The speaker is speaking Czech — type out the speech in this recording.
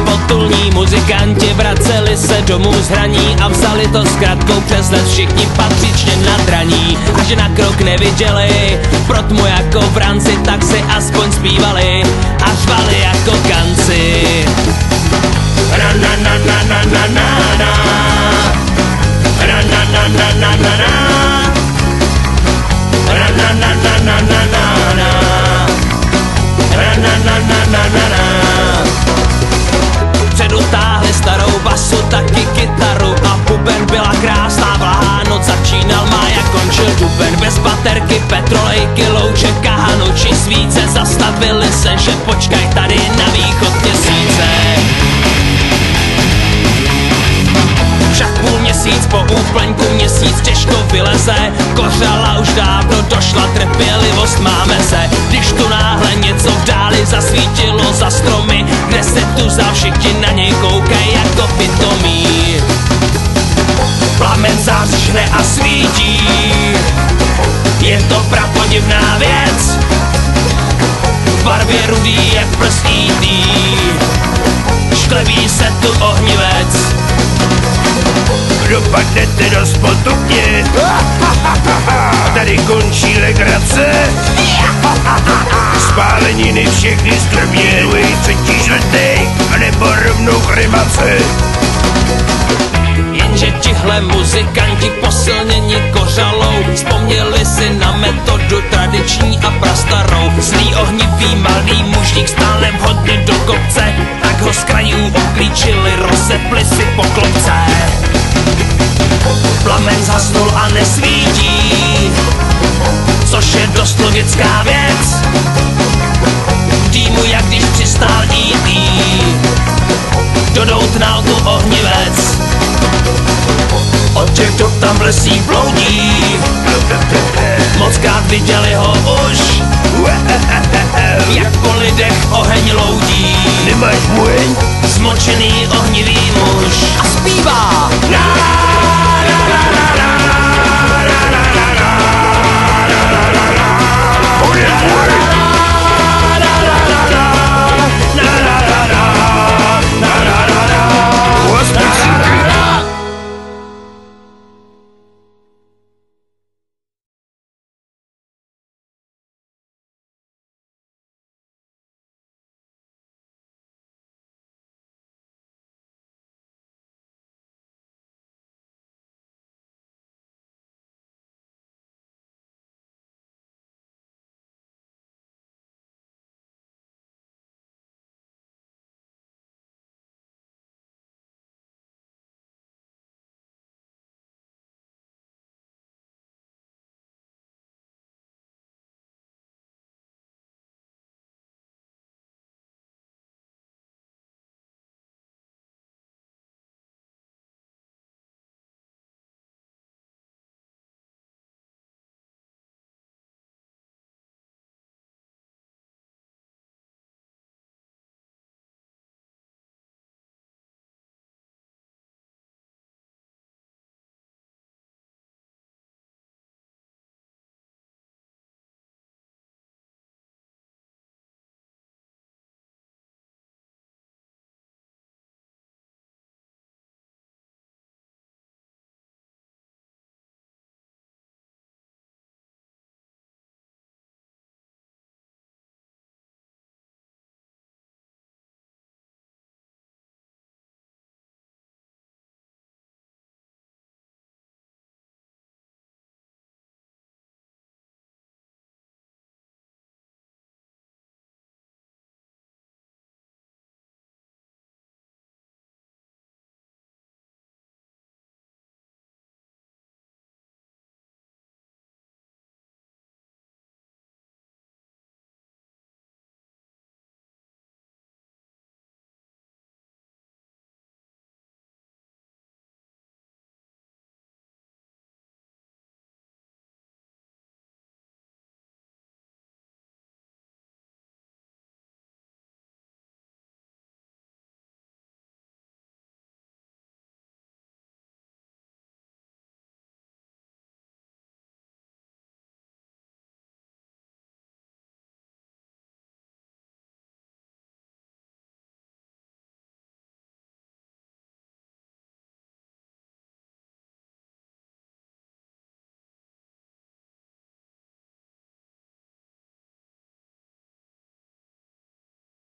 potulní muzikanti vraceli se domů z hraní a vzali to s kratkou přes les všichni patřičně nadraní. A že na krok neviděli pro tmu jako v ranci, tak si aspoň zpívali a řvali jako kanci. Na na na na na na na na. Na na na na na na na. Na na na na na na na na. Na na na na na na na. Předu táhli starou basu, taky kytaru a buben. Byla krásná vláhá noc, začínal máj a končil duben. Bez baterky, petrolejky, louče, kahanu či svíce. Zastavili se, že počkaj, tady na východ měsíce. Však půl měsíc po úplňku měsíc těžko vyleze. Kořala už dávno došla, trpělivost máme se. Když tu náhle něco v dáli zasvítilo za stromy, kde se tu vzal, všichni na něj koukaj jako pitomí. Plamen zářne a svítí, je to prapodivná věc. V barvě rudý je prst E.T. Škleví se tu ohnivec. Dopadnete dost potupně. Tady končí legrace. Spáleniny všechny strmě. Druhý, třetí, čtvrtý, anebo rovnou kremace. Jenže tihle muzikanti posilněni kořalou vzpomněli si na metodu tradiční a prastarou. Zlý ohnivý malý mužník stál nevhodně do kopce, tak ho z krajů obklíčili, rozepli si po klopce. Plamen zhasnul a nesvítí, což je dost logická věc. V dýmu, jak když přistál E.T. dodoutnal tu ohnivec. Od těch dob tam v lesích bloudí, mockrát viděli ho už, jak po lidech oheň loudí. Nemáš mueň? Zmočený ohnivý muž a zpívá.